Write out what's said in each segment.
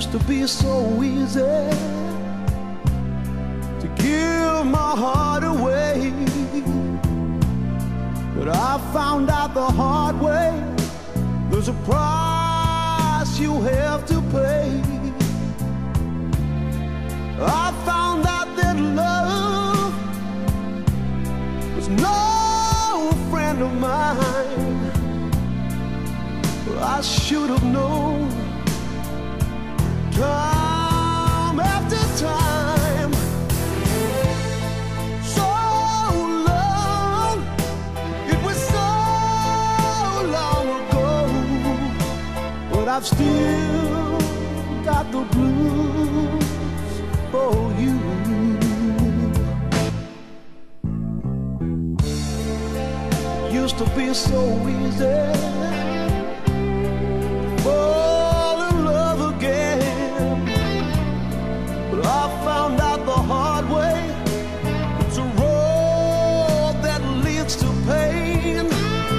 used to be so easy to give my heart away, but I found out the hard way, there's a price you have to pay. I found out that love was no friend of mine. I should have known time after time. So long, it was so long ago, but I've still got the blues for you. Used to be so easy fall in love again, but I found out the hard way, it's a road that leads to pain.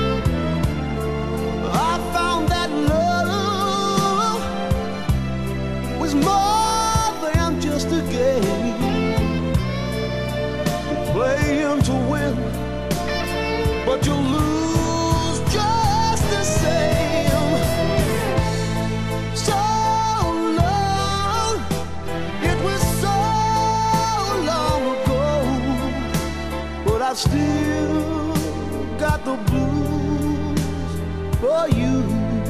I found that love was more than just a game. You're playing to win, but you lose just the same. So long, it was so long ago, but I still got the blues for you.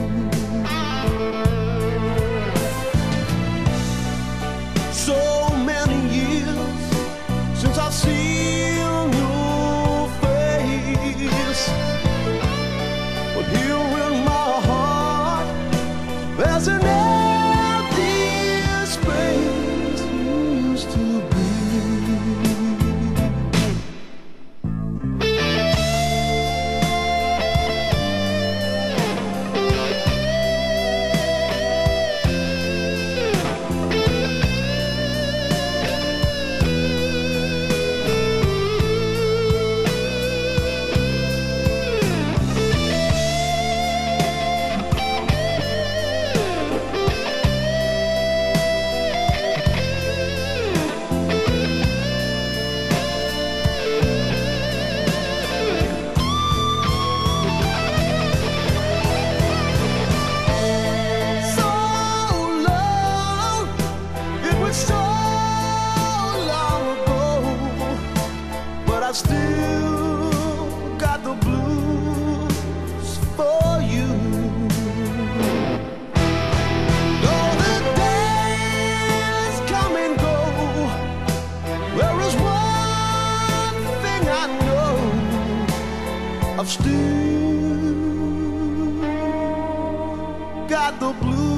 So many years since I've seen your face, but here in my heart there's an empty space you used to be. I still got the blues for you. Though the days come and go, there is one thing I know, I've still got the blues